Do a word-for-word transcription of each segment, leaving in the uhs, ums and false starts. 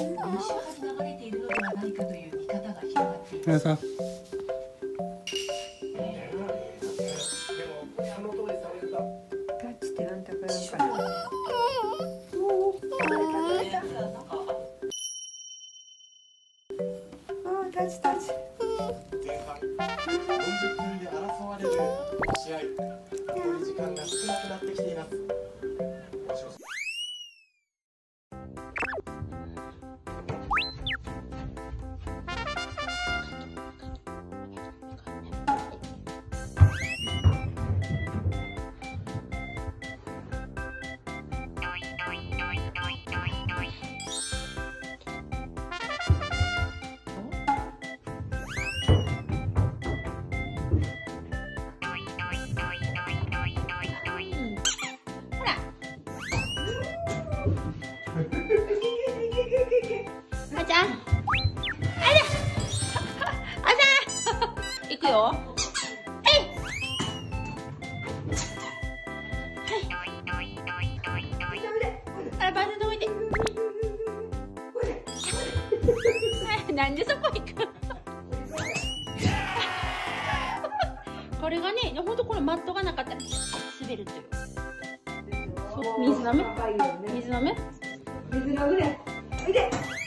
流れているのではないかという見方が広がっています。 皆さん。 タッチってなんだかなんかな。あータッチタッチ。 前半よんじゅっぷんで争われる試合、残り時間が少なくなってきています。 あちゃん、あら、あちゃん、行くよ。はい。あら、バスどいて。なんでそこ行く。これがね、ほんとこれマットがなかったら滑るという。水飲む？水飲む？ 水飲むね。おいで。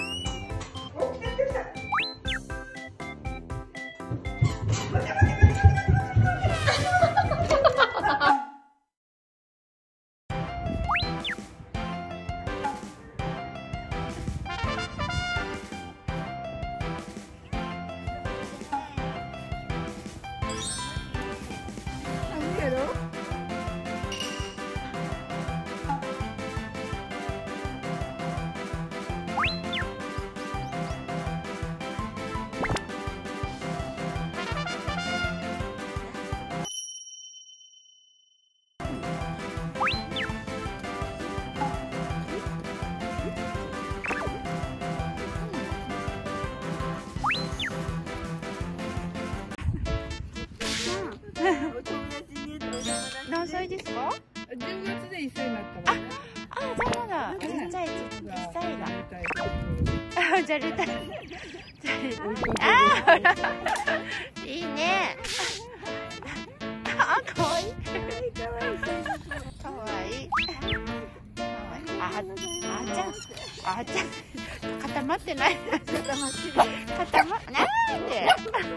何歳ですか？ じゅうがつでいっさいになったもんね。 あ、じゃあまだちっちゃい、ちっちゃいだ。あ、じゃあルタイ。あ、ほら。いいね。あ、かわいい。かわいい。かわいい。あ、あーちゃん。あーちゃん。固まってない。固まってる。固ま、なんで。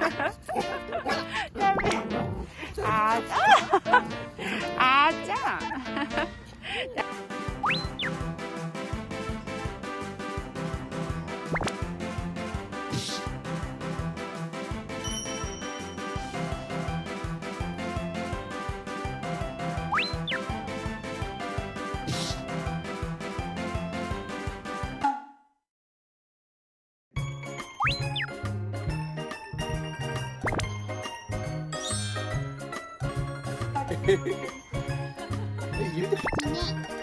ダメ。あーちゃん。あーちゃん。 え、入れて。